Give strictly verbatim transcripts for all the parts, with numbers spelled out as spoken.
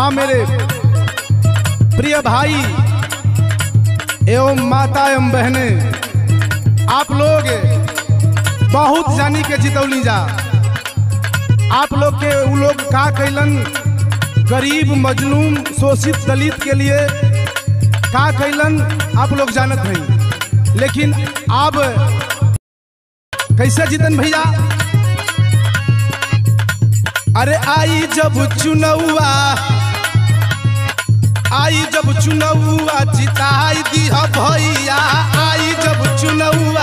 हाँ मेरे प्रिय भाई एवं माता एवं बहने, आप लोग बहुत जानी के जितौली जा। आप लोग के वो लोग का कैलन, गरीब मजलूम शोषित दलित के लिए का कैलन आप लोग जानत नहीं। लेकिन अब कैसे जीतन भैया, अरे आई जब चुनौआ, आई जब चुनौआ जिताई दी भैया, आई जब चुनौआ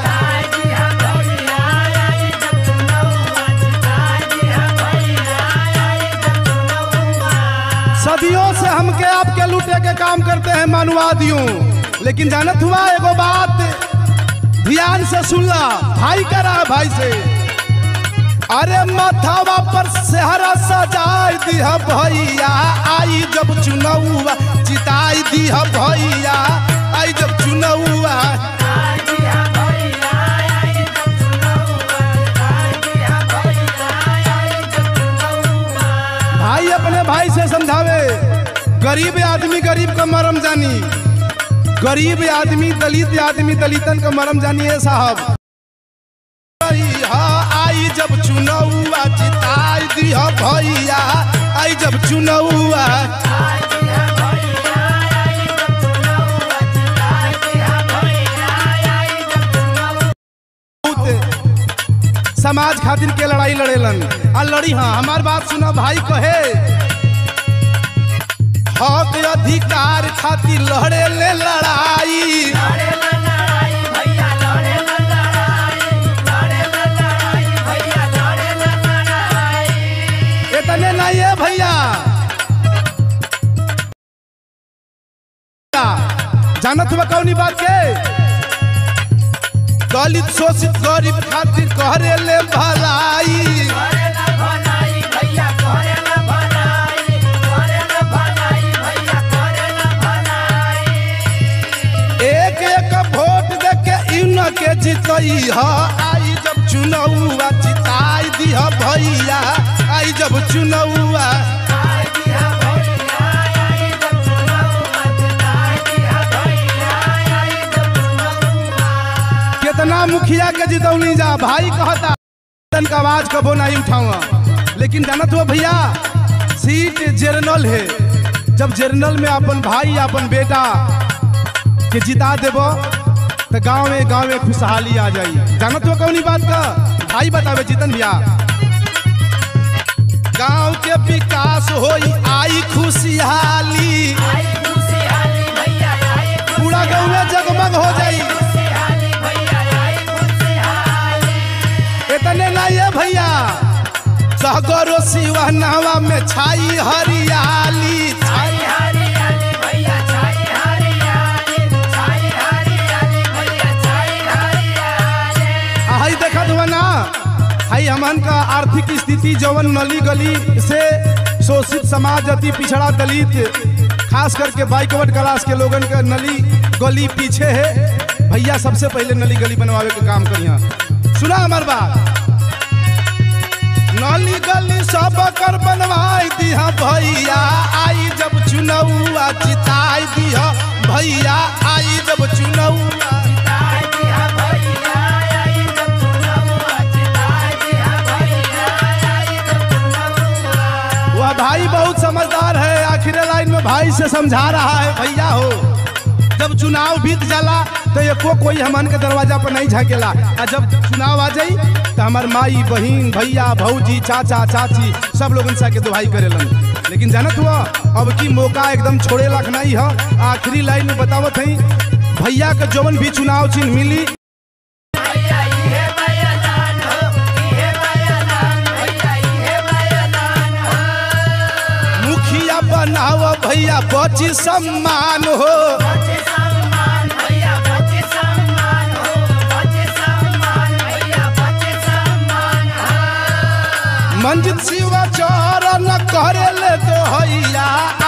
सदियों से हमके आपके लूटे के काम करते हैं मानवादियों। लेकिन जानत हुआ एगो बात ध्यान से सुनला, भाई करा भाई से, अरे माथावा पर सेहरा सजाई दी भैया, आई जब चुनौआ जिताई दी भैया, आई जब चुनौआ भाई अपने भाई से समझावे। गरीब आदमी गरीब का मरम जानी, गरीब आदमी दलित आदमी दलितन का मरम जानी है साहब। आई जब चुनौआ जिताई दी भैया, आई जब चुनौआ समाज खातिर के लड़ाई लड़ेलन आ लड़ी। हाँ हमार बात सुना भाई, कहे हक अधिकार खातिर लड़े ले लड़ाई, इतने नहीं है भैया। जानत हुआ कौनी बात के, दलित शोषित गरीब खातिर करे ले भलाई, एक एक वोट दे के इन के जितई है, आई जब चुनौआ जिताई दी भैया, आई जब चुनौआ कितना मुखिया के जितौली जा। भाई कहता तन का आवाज कबो नहीं उठाऊंगा। लेकिन जानत हो भैया सीट जर्नल है, जब जर्नल में अपन भाई अपन बेटा के जिता देबो तो गांव में गांव में खुशहाली आ जाई। जानत हो कौनी बात का भाई बतावे जीतन भैया, गांव के विकास होई आई खुशहाली, पूरा गांव में जगमग हो जाई। इतने नहीं है भैया, सहगरो सिवहनावा में छाई हरियाली, छाई हरियाली भैया, छाई हरियाली, छाई हरियाली भैया, छाई हरियाली। हाई देखत हुआ ना, हाई हमन का आर्थिक स्थिति जवन नली गली से शोषित समाज अति पिछड़ा दलित खास करके बाइकवर्ड क्लास के लोगन का नली गली पीछे है। भैया सबसे पहले नली गली बनवावे के काम करिया। सुना हमार बात, नली गली सब कर बनवाई दी भैया, आई जब चुनौआ जिताई दी भैया, आई जब चुनौआ वह भाई बहुत समझदार है, आखिरी लाइन में भाई से समझा रहा है भैया हो, जब चुनाव बीत जाला तो एको कोई हमन के दरवाजा पर नहीं झाकेला, और जब चुनाव आ जाई तो हमार माई बहन भैया भौजी चाचा चाची सब लोगन सा के दुहाई करेलन। लेकिन जानत हुआ अब की मौका एकदम छोड़े लाख नहीं है। आखिरी लाइन में बतावत है भैया के जवन भी चुनाव चिन्ह मिली, मुखिया बनाओ भैया बची सम्मान हो, मंजित शिवा चरण करे ले तो हैया।